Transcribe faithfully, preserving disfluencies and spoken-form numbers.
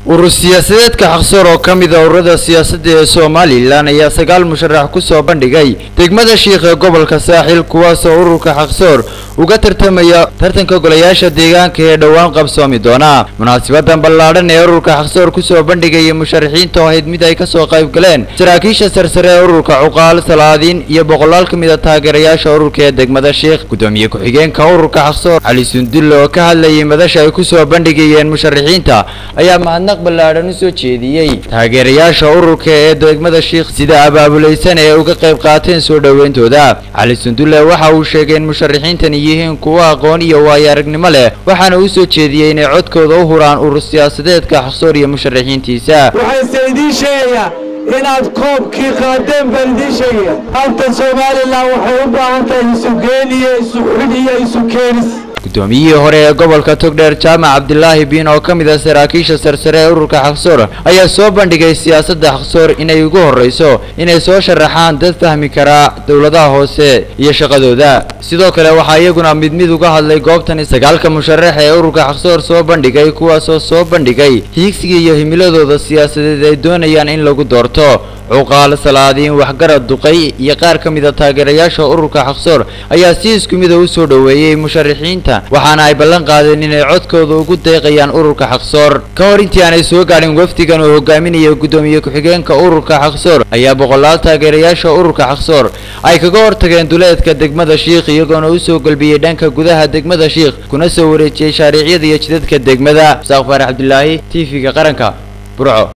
urur siyaasadeedka xaqsoor oo ka mid ah ururada siyaasadda ee Soomaaliland ayaa sagaal musharax ku soo bandhigay degmada Sheekh ee gobolka Saaxil kuwaas oo ururka xaqsoor uga tartamaya tartanka golayaasha deegaanka ee dhawaan qabsoomi doona. Munaasabaddan ballaaran ee ururka xaqsoor ku soo bandhigay musharaxiinta oo ahayd mid ay ka soo qayb galeen saraakiisha sarsare ee ururka Cuqaal Salaadiin iyo boqolaal ka mid ah taageerayaasha ururka ee degmada Sheekh. Gudoomiye ku-xigeenka ururka xaqsoor Cali Sundille oo ka hadlayay madasha ay ku soo bandhigayeen musharaxiinta ayaa mahadnaq ballaaran u soo jeediyay taageerayaasha ururka ee degmada Sheekh sida abaabulaysan ee uga qayb qaateen soo dhaweyntooda. Cali Sundille waxa uu sheegay in musharaxiintan yihiin kuwa aqoon iyo waayo aragnimo leh waxaana uu soo jeediyay inay codkooda u huraan urur siyaasadeedka xaqsoor iyo musharaxiintiisa. waxaan saydiin sheegayaa inaad koobkii qaadeen baan idiin sheegayaa halka Soomaaliland waxay u baahan tahay isu geen iyo isu xidh iyo isu keenis. Gudoomiyihii hore ee gobolka Togdheer Jaamac Cabdilaahi Biin oo ka mid ah saraakiisha sarsare ee ururka xaqsoor ayaa soo bandhigay siyaasadda xaqsoor inay ugu horeyso inay soo sharaxaan dad fahmi kara dawladaha hoose iyo shaqadooda. sidoo kale waxa iyaguna mid mid uga hadlay goobtan sagaalka musharax ee ururka xaqsoor soo bandhigay kuwaas oo soo bandhigay hiigsiga iyo himiladooda siyaasadeed ay doonayaan in lagu doorto. Cuqaal Salaadiin waxgarad duqay iyo qaar ka mid ah taageerayaasha ururka xaqsoor ayaa si isku mid ah u soo dhaweeyay musharaxiinta waxaana ay ballan qaadeen inay codkooda ugu deeqayaan ururka xaqsoor. ka hor intii aanay soo gaarin wafdigan oo hogaaminaya gudoomiye ku-xigeenka ururka xaqsoor ayaa boqolaal taageerayaasha ururka xaqsoor ay kaga hortageen duleedka degmada Sheekh iyagoona u soo galbiyay dhanka gudaha degmada Sheekh kuna soo wareejiyay shaariiciyada iyo jidadka degmada. Saaq Faarax Cabdilaahi T V-ga qaranka Burco.